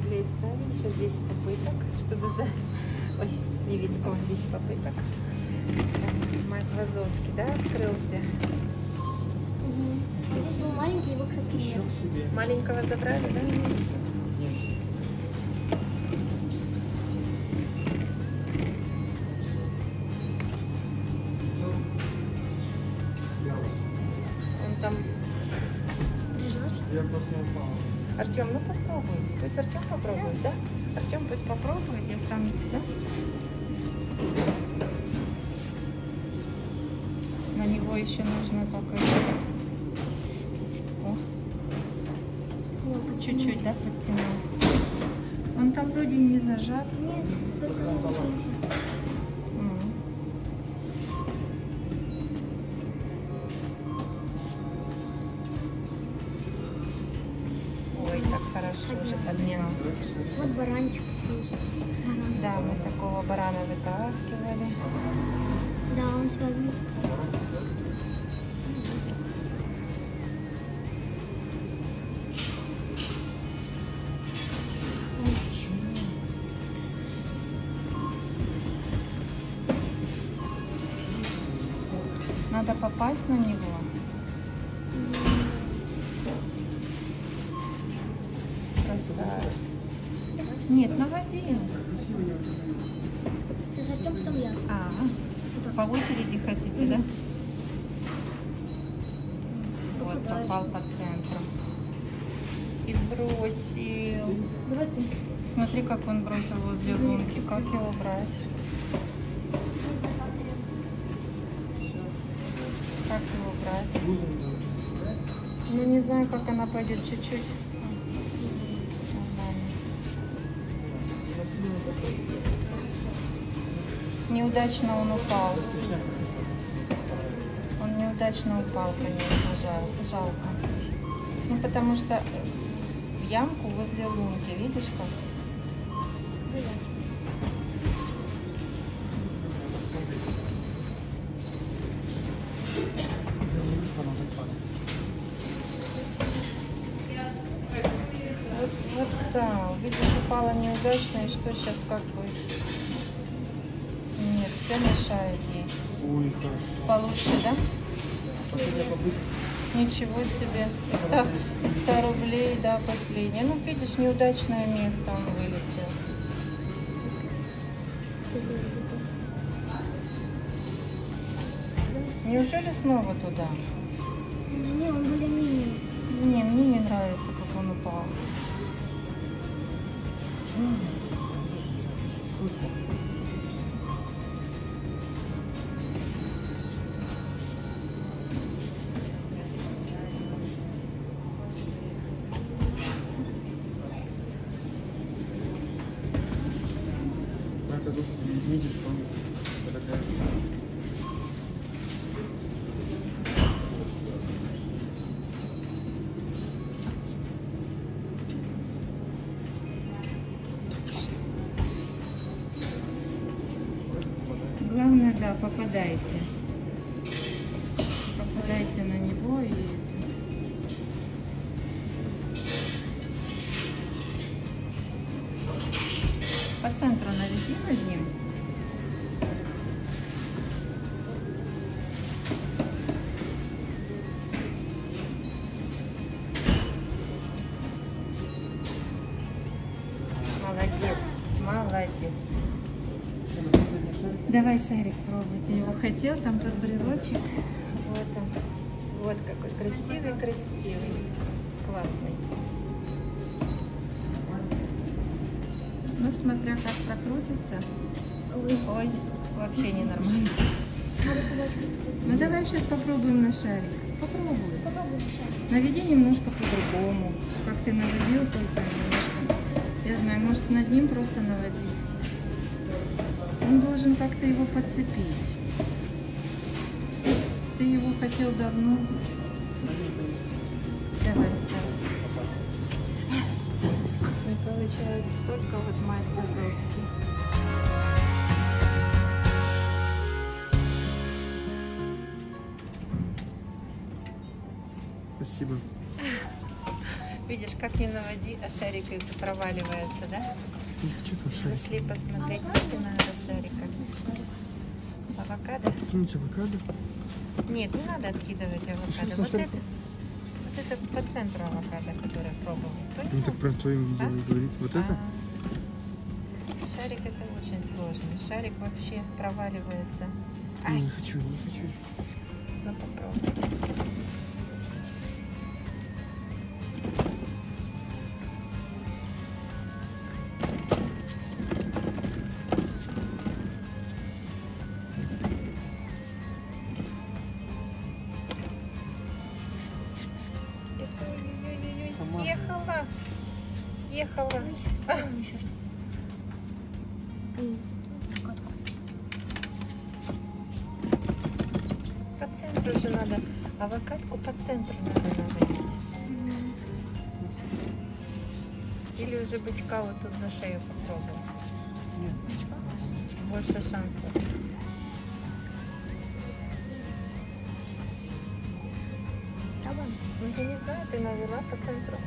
рублей ставили. Сейчас 10 попыток, чтобы за... Ой, не видно. О, 10 попыток. Майк Вазовский, да, открылся? Здесь был маленький, его, кстати, нет. Маленького забрали, да? Нет. Он там... Прижал, что ли? Я просто упал. Артем, ну попробуй. Пусть Артем попробует, да? Артем пусть попробует, я стану сюда. На него еще нужно только Ну, чуть-чуть, да, подтянуть. Он там вроде и не зажат. Нет, только не потянул. Ой, так хорошо уже поднял. Вот баранчик еще есть. Баран. Да, мы такого барана вытаскивали. Да, он связан. Надо попасть на него. Красавец. Нет, наводи. Сейчас Артем, потом я. По очереди хотите, да? Вот, попал по центру. И бросил. Давайте. Смотри, как он бросил возле лунки. Как его брать? Не знаю, как прям. Как его брать? Ну, не знаю, как она пойдет. Чуть-чуть. Неудачно он упал. Он неудачно упал, конечно, жалко. Ну, потому что в ямку возле лунки, видишь как? Вот да, видишь, упала неудачно, и что сейчас как будет? Нет, все мешает ей. Ой, хорошо. Получше, да? Последняя попытка. Ничего себе. И 100 рублей, да, последняя. Ну, видишь, неудачное место он вылетел. Неужели снова туда? Да не, он более-менее. Не, мне не нравится, как он упал. Видишь, что он такая. Главное, да, попадайте. Попадайте на него и... По центру наведи над ним. Молодец, молодец. Давай шарик пробуй. Ты его хотел, там тот брелочек. Вот он. Вот какой красивый, красивый. Классный. Ну, смотря как прокрутится. Ой, вообще ненормально. Ну, давай сейчас попробуем на шарик. Попробуй. Попробуй сейчас. Наведи немножко по-другому. Как ты наводил, только немножко. Я знаю, может над ним просто наводить. Он должен как-то его подцепить. Ты его хотел давно. Давай, ставь. Не получается только вот Майк Вазовский. Спасибо. Видишь, как не наводи, а шарик это проваливается, да? Не хочу там шарик. Зашли посмотреть, где надо шарика. Авокадо? Киньте авокадо. Нет, не надо откидывать авокадо. Что Вот за это, вот это по центру авокадо, которое пробовал. Ну так про то им видео говорит. Вот это? Шарик это очень сложный. Шарик вообще проваливается. Не хочу, не хочу. Ну попробуй. Съехала. Съехала. Еще раз. Катку. По центру же надо. Авокадку по центру надо наводить. Или уже бычка вот тут за шею попробуй. Нет. Больше шансов. Пробуем? Ну я не знаю, ты навела по центру.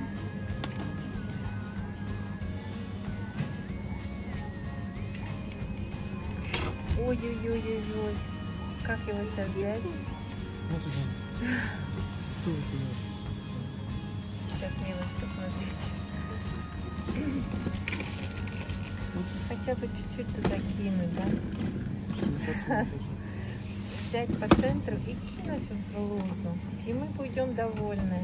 Ой-ой-ой-ой-ой. Как его сейчас взять? Вот уже. Ссылку туда. Сейчас мелочь посмотрите. Хотя бы чуть-чуть туда кинуть, да? Взять по центру и кинуть в блузу. И мы будем довольны.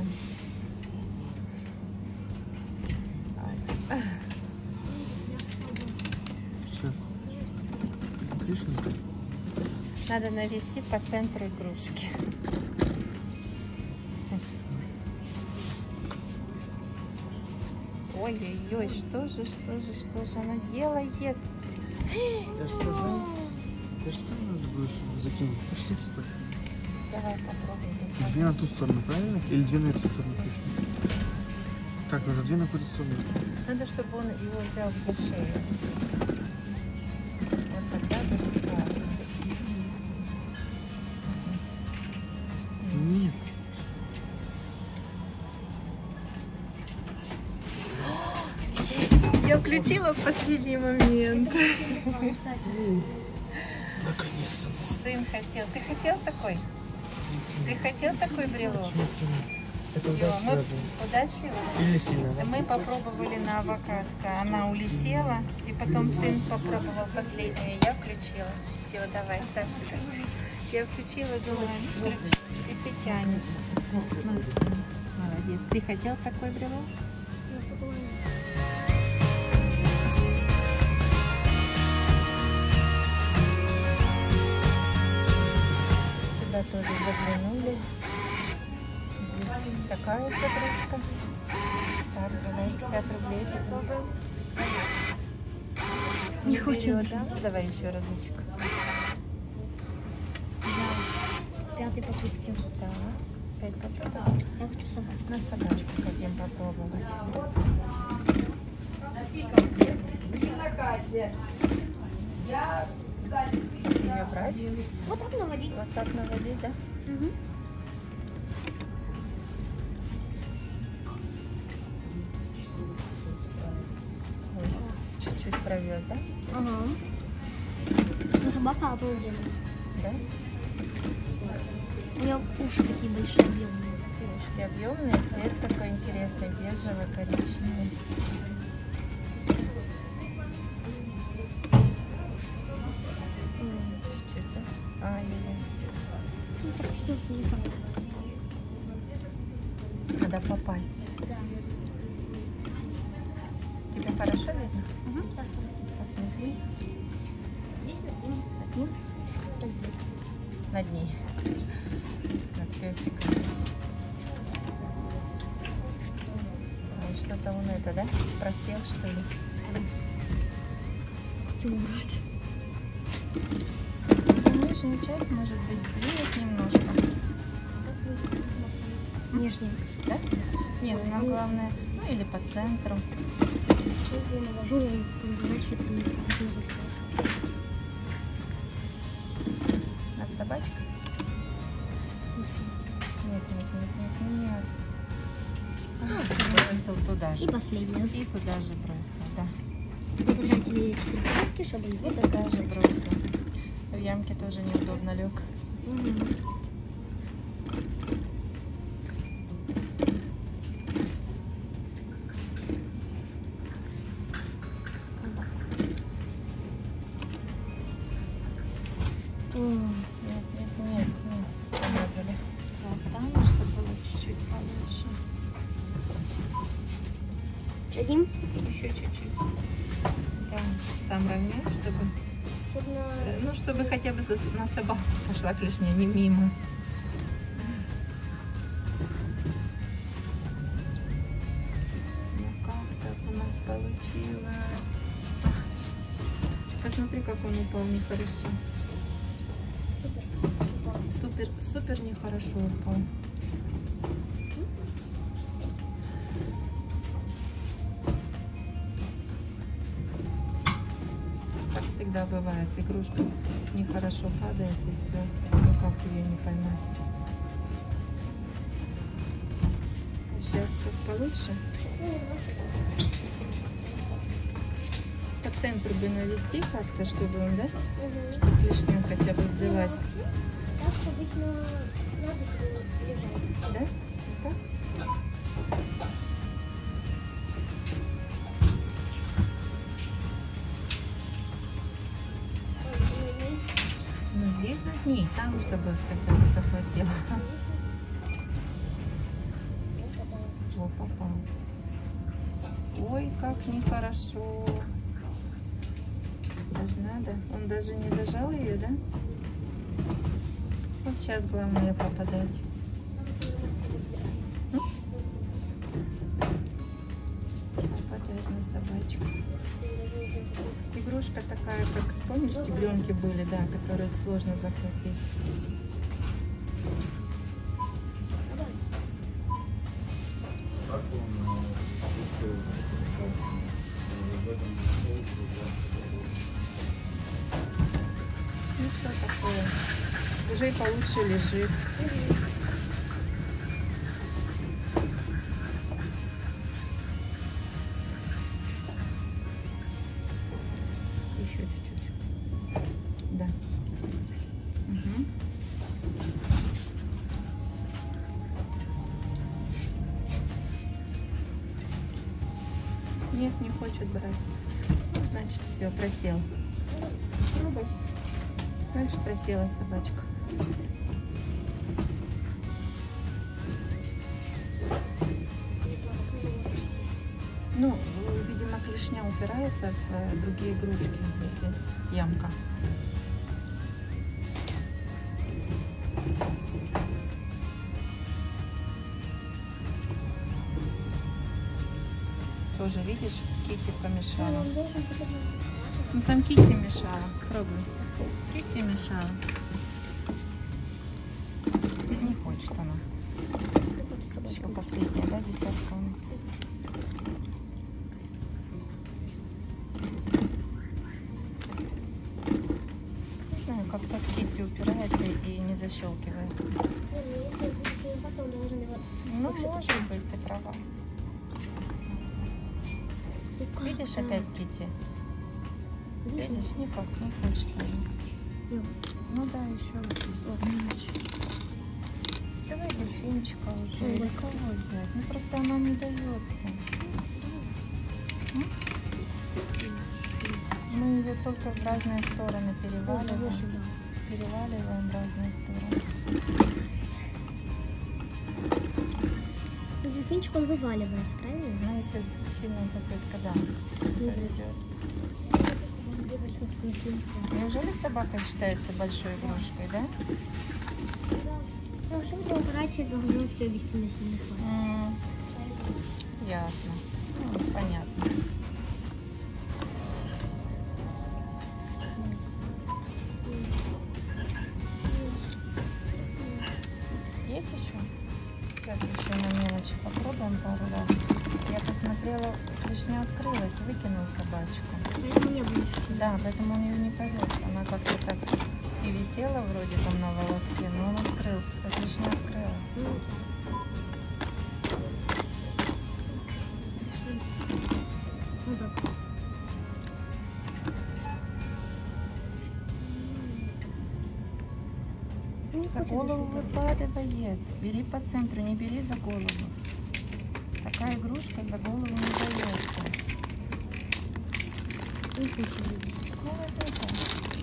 Сейчас. Вишенка. Надо навести по центру игрушки. Ой-ой-ой, что же она делает? Я же сказал. Я же сказал, надо будешь закинуть. Пошли спать. Давай попробуем. Две на ту сторону, правильно? Или две на эту сторону точно? Так, уже две на какую-то сторону. Надо, чтобы он его взял за шею. Вот тогда будет классно. Нет. Я включила в последний момент. Наконец-то. Сын хотел. Ты хотел такой? Ты хотел такой брелок? Это Всё, мы удачно. удачливо? Или сильно, да? Мы попробовали на авокадко. Она улетела. И потом сын попробовал последнее. Я включила. Все, давай, ставь сюда. Я включила, думаю, включи. И ты тянешь. Ну, сын, молодец. Ты хотел такой брелок? Сюда тоже заглянули. Здесь такая подружка. Так, давай 50 рублей попробуем. Не хочет. Да? Давай еще разочек. Пятой попытки. Так, опять попробуем. Я хочу собаку. На собачку хотим попробовать. Ее брать? Вот так наводить. Вот так наводить, да? Угу. Ой, чуть-чуть провез, да? Ага. Ну, собака обалденная. Да? У нее уши такие большие, белые. Ушки объемные, цвет такой интересный, бежевый, коричневый. Чуть-чуть, а? Ай-яй-яй. Ну, так писался не так. Надо попасть. Да. Тебе хорошо видно? Угу. Сейчас. Посмотри. Здесь над ним. Над ней. Над песиком. Ой, что-то он это, да? Просел, что ли? Убрать. За нижнюю часть, может быть, сдвинуть немножко. Нижний. Да? Нет, нам главное, ну или по центру. Я навожу, он поворачивается и так не хочет. Над собачкой? Нет, нет, нет, нет, нет. Бросил туда же. И последняя. И туда же бросил, да. Держатели 4 полоски, чтобы его И туда же доказывать. бросил. В ямке тоже неудобно лег. Нет. Помазали. Оставим, чтобы было чуть-чуть получше. Дадим? Еще чуть-чуть. Да, там ровнее, чтобы... Чтобы на... Ну, чтобы хотя бы на собаку пошла клешня, не мимо. Ну, как так у нас получилось? Посмотри, как он упал нехорошо. Супер нехорошо упал. Так всегда бывает. Игрушка нехорошо падает и все. Ну как ее не поймать? Сейчас как получше. По центру бы навести как-то, чтобы он, да? Чтобы клешня хотя бы взялась. Так обычно надо, чтобы лежать. Да? Вот так? Ну здесь над ней, там, чтобы хотя бы захватила. О, попал. Ой, как нехорошо. Даже надо. Он даже не зажал ее, да? Вот сейчас главное попадать. Попадать на собачку. Игрушка такая, как, помнишь, тигренки были, да, которые сложно захватить. Ну что такое? Уже и получше лежит. Еще чуть-чуть. Да. Угу. Нет, не хочет брать. Ну, значит, все, просел. Пробуй. Дальше просела собачка. Ну, видимо, клешня упирается в другие игрушки, если ямка. Тоже, видишь, Китти помешала. Ну, там Китти мешала. Пробуй. Китти мешала. Не хочет она. Еще последняя, да, десятка у нас. Не знаю, как-то Китти упирается и не защелкивается. Ну, может быть, ты права. Видишь опять Китти? Видишь, никак не хочет она. Ну да, еще вот есть. Давай дельфинчика уже. Или кого взять? Ну просто она не дается. Мы ее только в разные стороны переваливаем. Переваливаем в разные стороны. Дельфинчик он вываливается, правильно? Ну если сильная попытка, да, повезет. Неужели собака считается большой игрушкой, да? Ну, вообще, для операции должно все вести на сильный хват. Ясно. Ну, понятно. Есть еще? Сейчас еще на мелочи попробуем пару раз. Я посмотрела, клешня открылась, выкинул собачку. Поэтому не было еще. Да, поэтому он ее не повез. Она как-то так и висела вроде там на волоске, но он открылся, клешня открылась. Вот так. Не За хочет голову еще. выпадает. Бери по центру, не бери за голову. Такая игрушка за голову не дается. Не хочет. Ну, возьми-ка.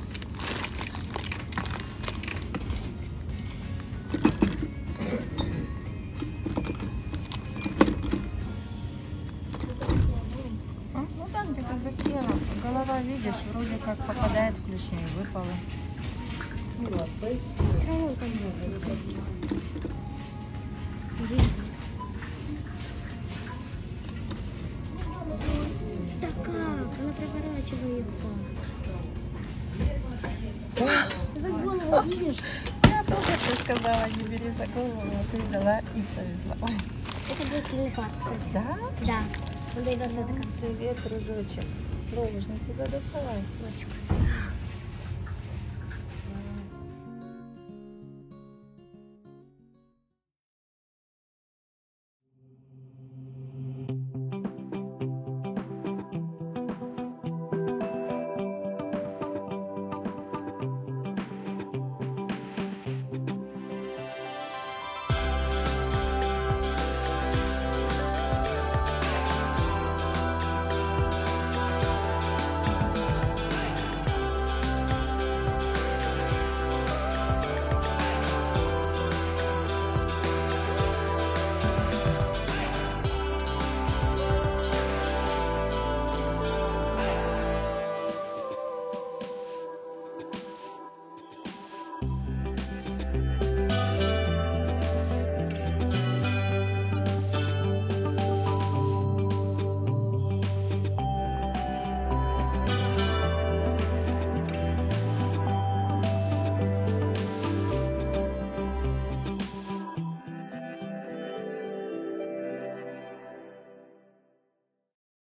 Ну да, где-то за телом. Голова, видишь, вроде как попадает в клешню, выпала. Все равно там будет. Да как? Она проворачивается. За голову видишь? Я только что сказала, не бери за голову, а ты взяла и повезла. Ой, Это был силикат, кстати. да? Да. Он доедался до конца. Привет, дружочек. Сложно тебя доставать. Пластик.